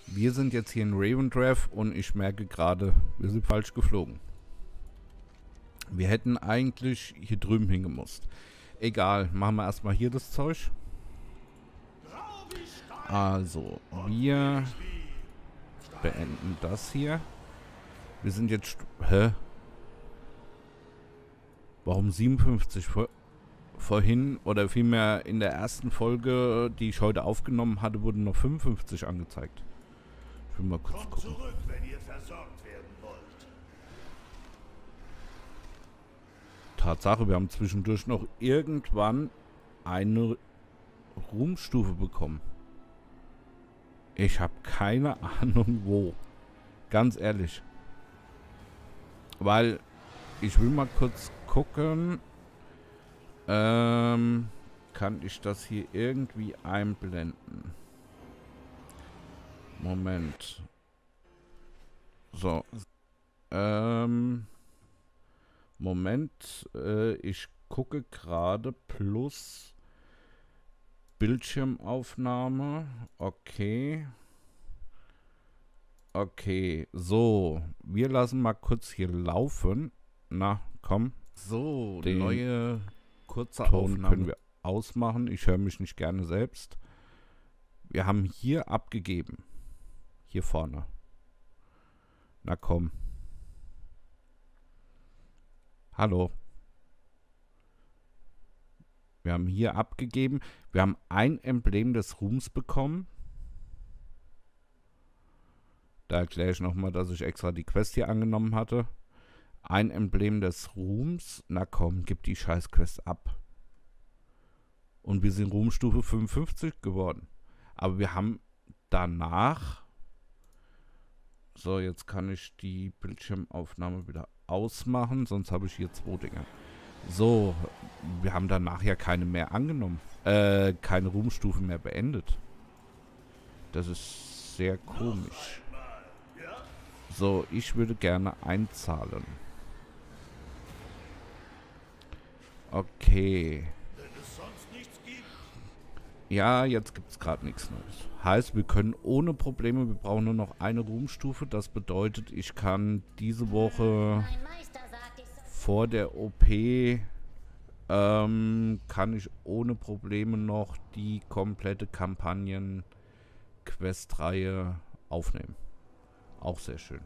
Wir sind jetzt hier in Ravendrev und ich merke gerade, wir sind falsch geflogen. Wir hätten eigentlich hier drüben hingemusst. Egal, machen wir erstmal hier das Zeug. Also, wir beenden das hier. Wir sind jetzt... Hä? Warum 57? Vorhin, oder vielmehr in der ersten Folge, die ich heute aufgenommen hatte, wurden noch 55 angezeigt. Ich will mal kurz gucken. Zurück, wenn ihr versorgt werden wollt. Tatsache, wir haben zwischendurch noch irgendwann eine Ruhmstufe bekommen. Ich habe keine Ahnung wo. Ganz ehrlich. Weil ich will mal kurz gucken. Kann ich das hier irgendwie einblenden? Moment. So. Moment. Ich gucke gerade plus Bildschirmaufnahme. Okay. Okay. So. Wir lassen mal kurz hier laufen. Na, komm. So, den neue kurze Ton können wir ausmachen. Ich höre mich nicht gerne selbst. Wir haben hier abgegeben. Hier vorne. Na komm. Hallo. Wir haben hier abgegeben. Wir haben ein Emblem des Ruhms bekommen. Da erkläre ich nochmal, dass ich extra die Quest hier angenommen hatte. Ein Emblem des Ruhms. Na komm, gib die Scheiß-Quest ab. Und wir sind Ruhmstufe 55 geworden. Aber wir haben danach... So, jetzt kann ich die Bildschirmaufnahme wieder ausmachen. Sonst habe ich hier 2 Dinge. So, wir haben danach ja keine mehr angenommen. Keine Ruhmstufe mehr beendet. Das ist sehr komisch. So, ich würde gerne einzahlen. Okay. Ja, jetzt gibt es gerade nichts Neues. Heißt, wir können ohne Probleme, wir brauchen nur noch eine Ruhmstufe. Das bedeutet, ich kann diese Woche vor der OP, kann ich ohne Probleme noch die komplette Kampagnen-Quest-Reihe aufnehmen. Auch sehr schön.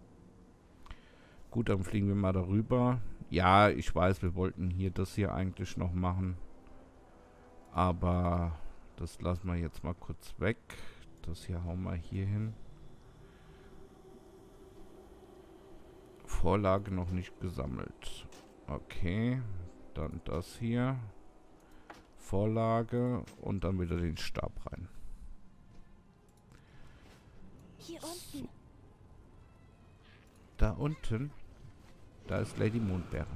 Gut, dann fliegen wir mal darüber. Ja, ich weiß, wir wollten hier das hier eigentlich noch machen. Aber das lassen wir jetzt mal kurz weg. Das hier hauen wir hier hin. Vorlage noch nicht gesammelt. Okay, dann das hier. Vorlage und dann wieder den Stab rein. Hier unten. So. Da unten, da ist Lady Mondbeere.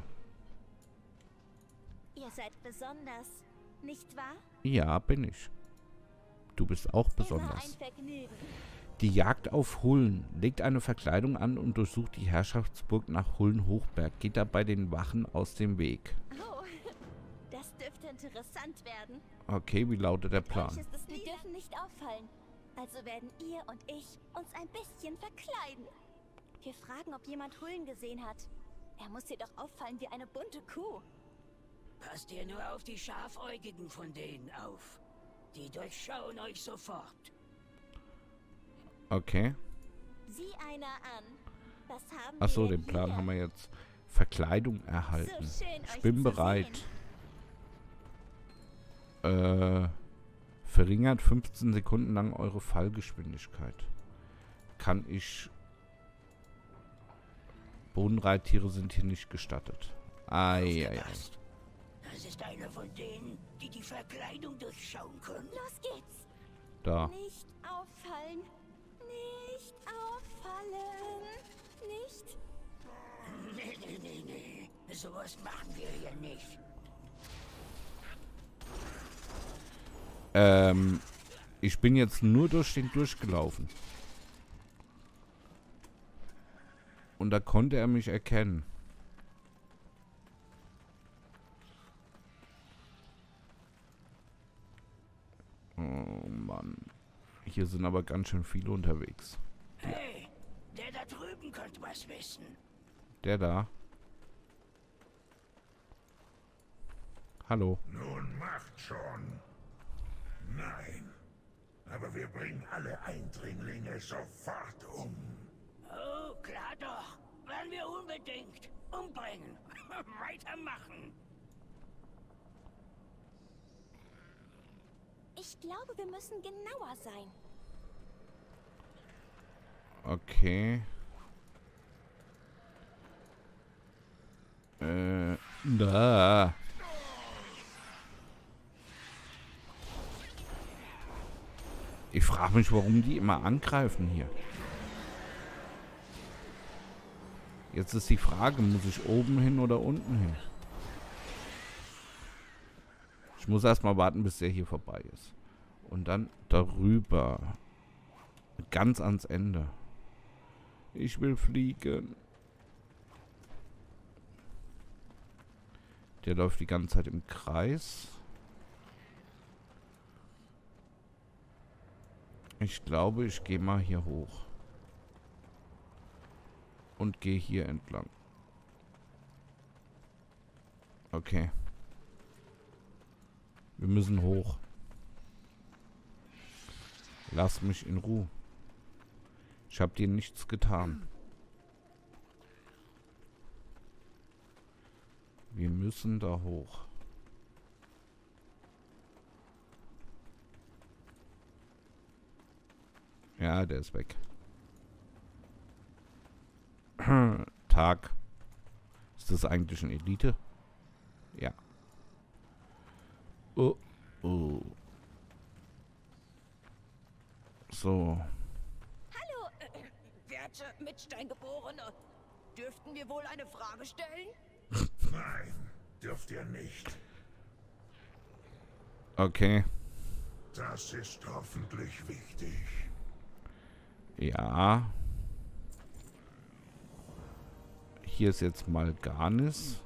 Ihr seid besonders, nicht wahr? Ja, bin ich. Du bist auch Immer besonders. ein Vergnügen. Die Jagd auf Huln. Legt eine Verkleidung an und durchsucht die Herrschaftsburg nach Huln-Hochberg. Geht dabei den Wachen aus dem Weg. Oh, das dürfte interessant werden. Okay, wie lautet der Euch Plan? ist es wir dürfen nicht auffallen. Also werden ihr und ich uns ein bisschen verkleiden. Wir fragen, ob jemand Hullen gesehen hat. Er muss jedoch auffallen wie eine bunte Kuh. Passt ihr nur auf die Scharfäugigen von denen auf. Die durchschauen euch sofort. Okay. Sieh einer an. Was haben Achso, wir den denn Plan hier? haben wir jetzt. Verkleidung erhalten. So schön, Ich euch bin zu bereit. Verringert 15 Sekunden lang eure Fallgeschwindigkeit. Kann ich... Bodenreittiere sind hier nicht gestattet. Eieiei. Aufgepasst. Das ist einer von denen, die die Verkleidung durchschauen können. Los geht's. Da. Nicht auffallen. Nicht auffallen. Nicht. Nee. Sowas machen wir hier nicht. Ich bin jetzt nur durch den durchgelaufen. Und da konnte er mich erkennen. Oh Mann. Hier sind aber ganz schön viele unterwegs. Hey, der da drüben könnte was wissen. Der da. Hallo. Nun macht schon. Nein. Aber wir bringen alle Eindringlinge sofort um. Oh, klar doch. Werden wir unbedingt umbringen. Weitermachen. Ich glaube, wir müssen genauer sein. Okay. Da. Ich frage mich, warum die immer angreifen hier. Jetzt ist die Frage, muss ich oben hin oder unten hin? Ich muss erstmal warten, bis der hier vorbei ist. Und dann darüber. Ganz ans Ende. Ich will fliegen. Der läuft die ganze Zeit im Kreis. Ich glaube, ich gehe mal hier hoch. Und gehe hier entlang. Okay. Wir müssen hoch. Lass mich in Ruhe. Ich habe dir nichts getan. Wir müssen da hoch. Ja, der ist weg. Tag. Ist das eigentlich eine Elite? Ja. Oh, oh. So. Hallo, werte Mitsteingeborene. Dürften wir wohl eine Frage stellen? Nein, dürft ihr nicht. Okay. Das ist hoffentlich wichtig. Ja. Hier ist jetzt mal gar nichts.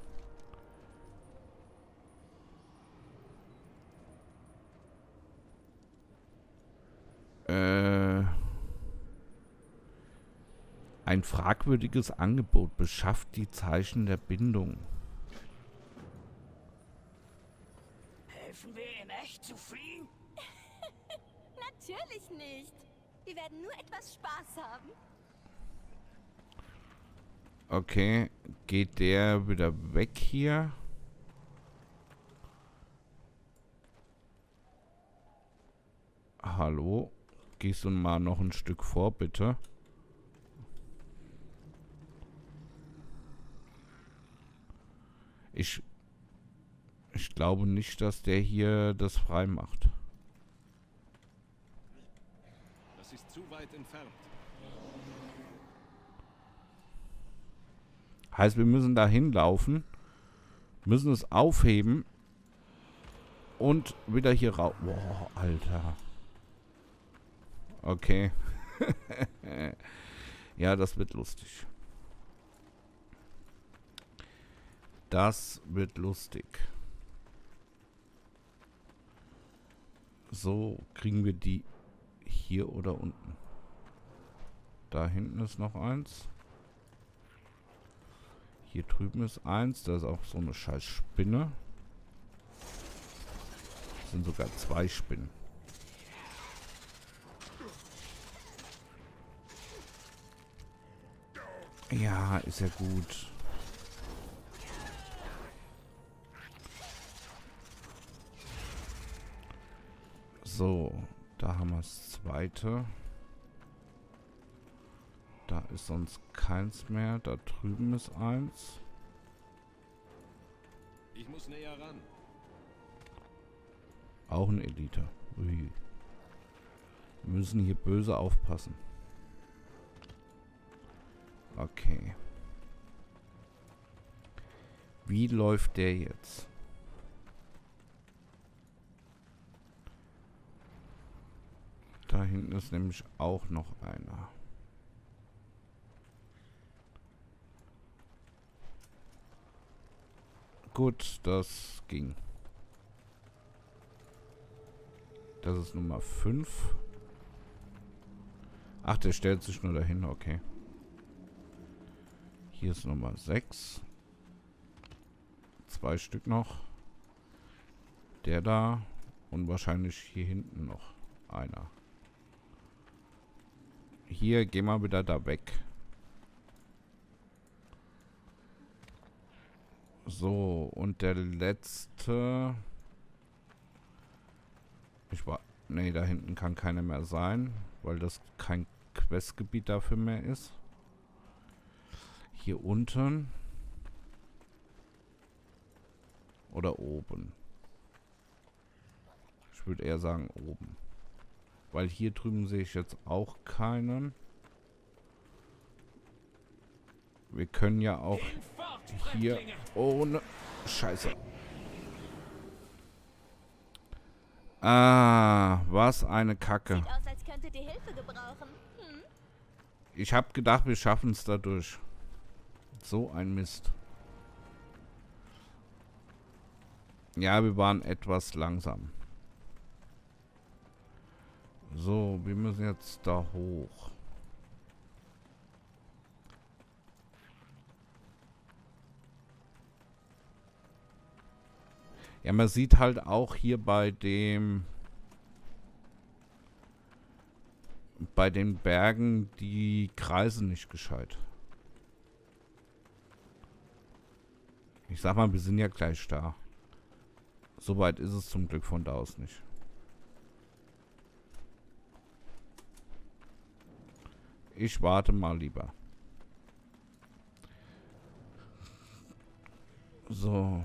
Ein fragwürdiges Angebot beschafft die Zeichen der Bindung. Helfen wir ihm echt zu fliehen? Natürlich nicht. Wir werden nur etwas Spaß haben. Okay, geht der wieder weg hier? Hallo? Gehst du mal noch ein Stück vor, bitte? Ich glaube nicht, dass der hier das frei macht. Das ist zu weit entfernt. Heißt, wir müssen da hinlaufen, müssen es aufheben und wieder hier raus. Boah, Alter. Okay. Ja, das wird lustig. Das wird lustig. So, kriegen wir die hier oder unten? Da hinten ist noch eins. Hier drüben ist eins. Da ist auch so eine scheiß Spinne. Das sind sogar 2 Spinnen. Ja, ist ja gut. So, da haben wir das zweite. Da ist sonst keins mehr. Da drüben ist eins. Ich muss näher ran. Auch eine Elite. Ui. Wir müssen hier böse aufpassen. Okay. Wie läuft der jetzt? Da hinten ist nämlich auch noch einer. Gut, das ging. Das ist Nummer 5. Ach, der stellt sich nur dahin, okay. Hier ist Nummer 6. 2 Stück noch. Der da. Und wahrscheinlich hier hinten noch einer. Hier, geh mal wieder da weg. So, und der letzte... Nee, da hinten kann keiner mehr sein, weil das kein Questgebiet dafür mehr ist. Hier unten. Oder oben. Ich würde eher sagen oben. Weil hier drüben sehe ich jetzt auch keinen. Wir können ja auch hier... Oh, ne... Scheiße. Ah, was eine Kacke. Sieht aus, als könntet ihr Hilfe gebrauchen. Hm? Ich habe gedacht, wir schaffen es dadurch. So ein Mist. Ja, wir waren etwas langsam. So, wir müssen jetzt da hoch. Ja, man sieht halt auch hier bei den Bergen die Kreise nicht gescheit. Ich sag mal, wir sind ja gleich da. So weit ist es zum Glück von da aus nicht. Ich warte mal lieber. So.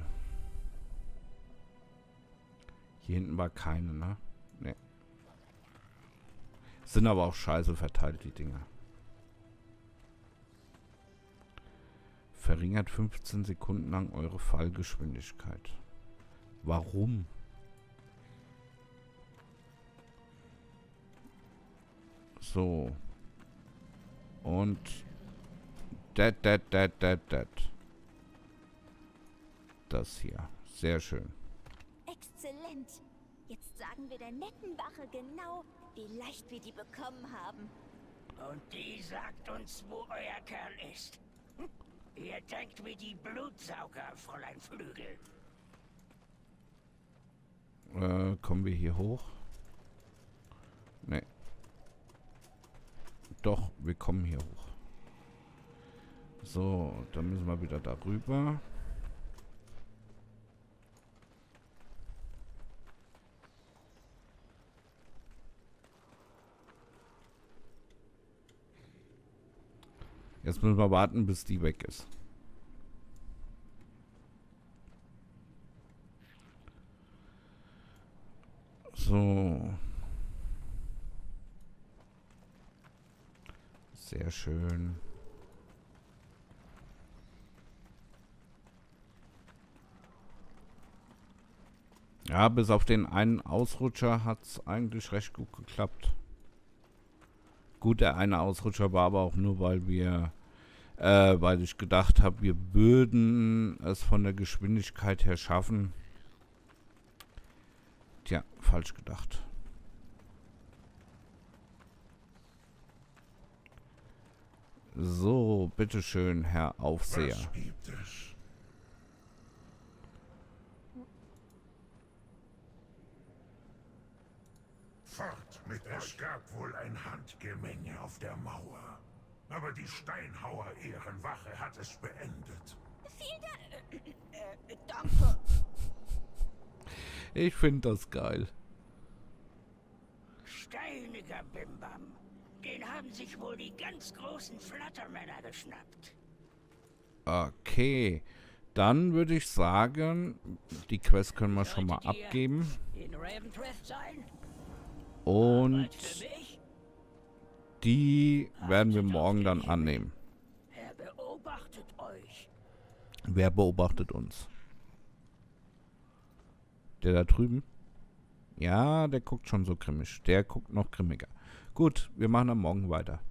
Hier hinten war keine, ne? Ne. Sind aber auch scheiße verteilt, die Dinger. Verringert 15 Sekunden lang eure Fallgeschwindigkeit. Warum? So. Und das hier. Sehr schön. Exzellent. Jetzt sagen wir der netten Wache genau, wie leicht wir die bekommen haben. Und die sagt uns, wo euer Kerl ist. Hm? Ihr denkt wie die Blutsauger, Fräulein Flügel. Kommen wir hier hoch? Nee. Doch, wir kommen hier hoch. So, dann müssen wir wieder darüber. Jetzt müssen wir warten, bis die weg ist. So. Sehr schön. Ja, bis auf den einen Ausrutscher hat es eigentlich recht gut geklappt. Gut, der eine Ausrutscher war aber auch nur, weil weil ich gedacht habe, wir würden es von der Geschwindigkeit her schaffen. Tja, falsch gedacht. So, bitteschön, Herr Aufseher. Was gibt es? Fort mit euch. Es gab wohl ein Handgemenge auf der Mauer. Aber die Steinhauer-Ehrenwache hat es beendet. Vielen Dank. Danke. Ich finde das geil. Steiniger Bimbam. Den haben sich wohl die ganz großen Flattermänner geschnappt. Okay. Dann würde ich sagen, die Quest können wir schon mal abgeben. In Raventreath sein? Und Arbeit für mich? die werden wir morgen dann annehmen. Er beobachtet euch. Wer beobachtet uns? Der da drüben? Ja, der guckt schon so grimmig. Der guckt noch grimmiger. Gut, wir machen dann morgen weiter.